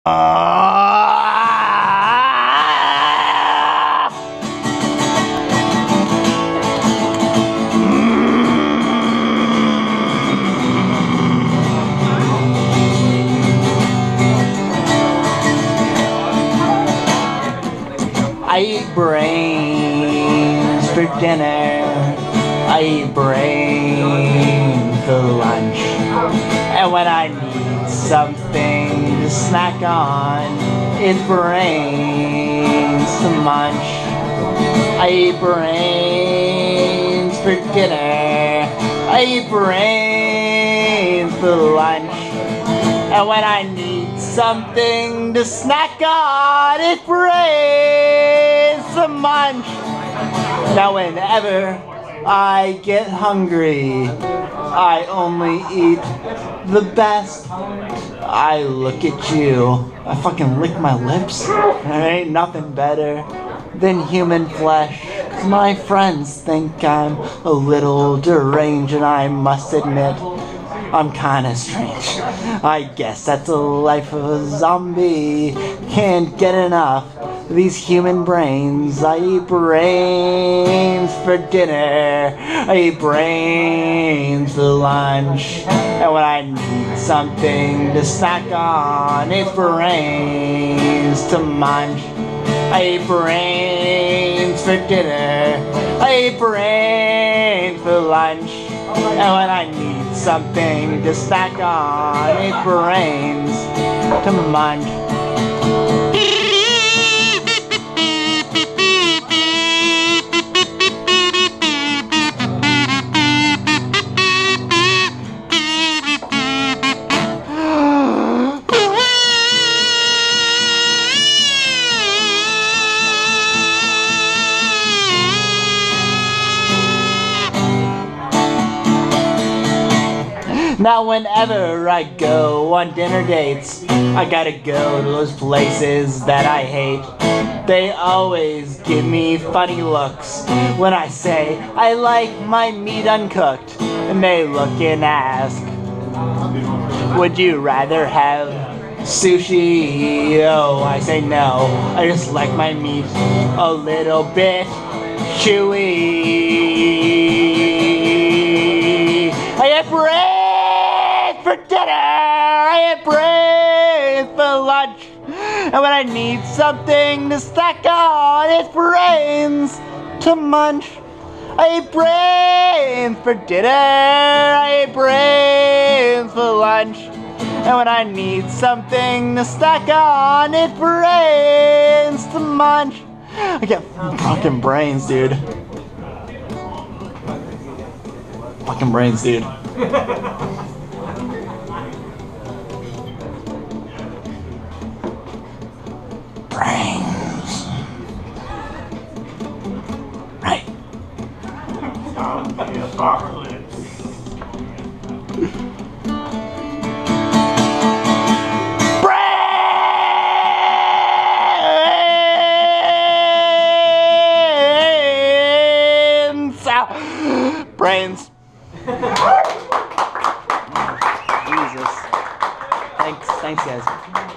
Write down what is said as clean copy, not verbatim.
I eat brains for dinner. I eat brains for lunch. And when I need something to snack on, it's brains to munch. I eat brains for dinner. I eat brains for lunch. And when I need something to snack on, it's brains to munch. Now whenever I get hungry, I only eat the best. I look at you, I fucking lick my lips. There ain't nothing better than human flesh. 'Cause my friends think I'm a little deranged, and I must admit, I'm kinda strange. I guess that's the life of a zombie. Can't get enough of these human brains. I eat brains for dinner. I eat brains for lunch. And when I need something to snack on, it's brains to munch. I eat brains for dinner. I eat brains for lunch. And when I need something to snack on, it's brains to munch. Now whenever I go on dinner dates, I gotta go to those places that I hate. They always give me funny looks when I say I like my meat uncooked. And they look and ask, would you rather have sushi? Oh, I say no, I just like my meat a little bit chewy. I have brains for dinner, I eat brains for lunch, and when I need something to snack on, it's brains to munch. I eat brains for dinner, I eat brains for lunch, and when I need something to snack on, it's brains to munch. I get fucking brains, dude. Fucking brains, dude. Brains. Right. Brains. Jesus. Thanks guys.